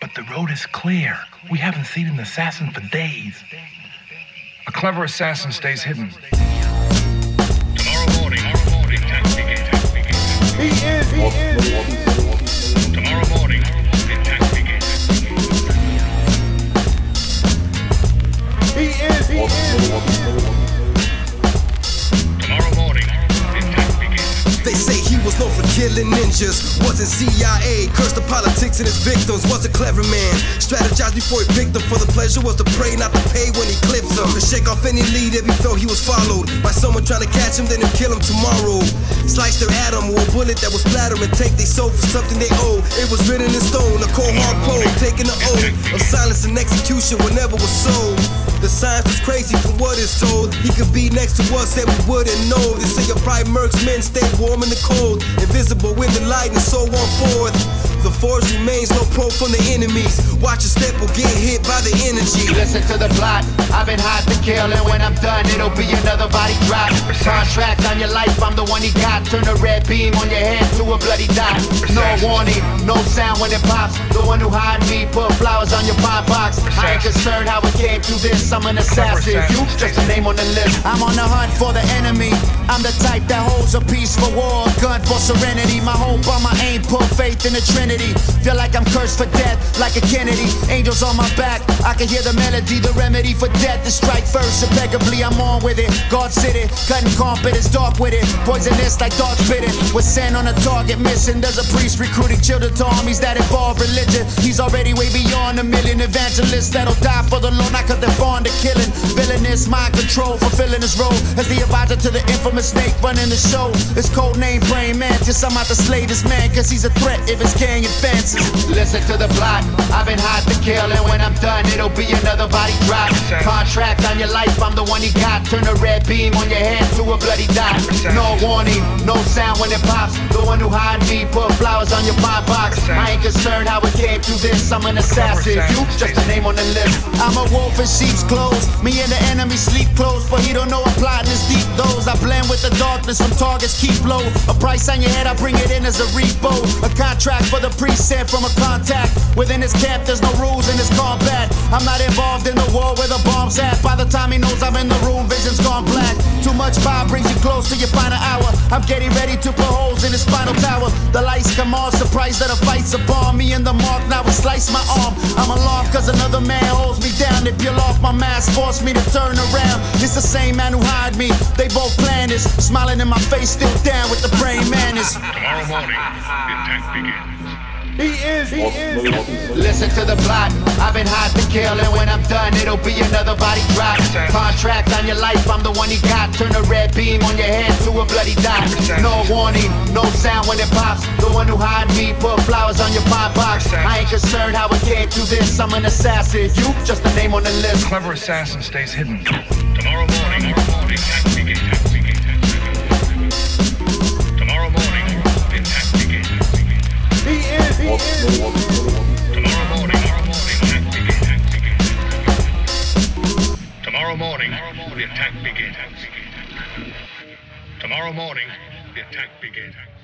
But the road is clear. We haven't seen an assassin for days. A clever assassin stays hidden. Tomorrow morning, attack begins. He is. Tomorrow morning, attack begins. He is. Tomorrow morning, attack begins. They say he was known for killing ninjas, wasn't CIA, cursed the politics and his victims, was a clever man, strategized before he picked them, for the pleasure was to pray, not to pay when he clips them, to shake off any lead if he felt he was followed by someone trying to catch him, then he'll kill him tomorrow, slice their atom or a bullet that was splatter and take they soul for something they owe. It was written in stone, a cold hard code, taking the oath of silence and execution whenever was sold. The science was crazy from what is told. He could be next to us and we wouldn't know. They say your pride mercs men stay warm in the cold, invisible in the light and so on forth. The force remains no pro from the enemies. Watch a step or get hit by the energy. Listen to the plot. I've been hot to kill, and when I'm done, it'll be another body drop. Contract on your life, I'm the one he got. Turn a red beam on your head to a bloody dot. No warning, no sound when it pops. The one who hired me put flowers on your pine box. I ain't concerned how it came to this. I'm an assassin. You just a name on the list. I'm on the hunt for the enemy. I'm the type that holds a peace for war, a gun for serenity. My hope on my aim, put faith in the Trinity. Feel like I'm cursed for death, like a Kennedy. Angels on my back, I can hear the melody. The remedy for death is strike first. Impeccably, I'm on with it. God City, cutting carpet is dark with it. Poisonous like dog spitting. With sand on a target missing. There's a priest recruiting children to armies that involve religion. He's already way beyond a million evangelists that'll die for the Lord. Not cause they're fond of killing. Villainous mind control, fulfilling his role as the advisor to the infamous snake running the show. His code name Praying Mantis. I'm out to slay this man cause he's a threat if his gang advances. Listen to the plot. I've been hot to kill, and when I'm done, it'll be another body drop. Contract on your life, I'm the one he got. Turn a red beam on your head to a bloody dot. No warning, no sound when it pops. The one who hired me put flowers on your pine box. I ain't concerned how it came to this. I'm an assassin. You just a name on the list. I'm a wolf in sheep's clothes. Me and the enemy sleep close, but he don't know I'm plotting his deep those. I blend with the darkness from targets keep low. A price on your head, I bring it in as a repo. A contract for the priest sent from a contact. Within his camp, there's no rules in his combat. I'm not involved in the war where the bomb's at. By the time he knows I'm in the room, vision's gone black. Too much power brings you close to your final hour. I'm getting ready to put holes in his spinal tower. The lights come on, surprised that a fight's upon me. In the mark, now it slice my arm. I'm alarmed cause another man holds me down. They peel off my mask, force me to turn around. It's the same man who hired me. They both planned this. Smiling in my face, still down with the brain madness. Tomorrow morning, the attack begins. He is. Listen to the plot. I've been hot to kill, and when I'm done, it'll be another body drop. Contract on your life, I'm the one he got. Turn a red beam on your head to a bloody dot. No warning, no sound when it pops. The one who hired me put flowers on your pine box. I ain't concerned how it came to this. I'm an assassin. You just a name on the list. Clever assassin stays hidden. Tomorrow morning, attack begins. Tomorrow morning, attack begins. He is. Tomorrow morning, attack begins. Tomorrow morning, the attack begins. Tomorrow morning, the attack begins.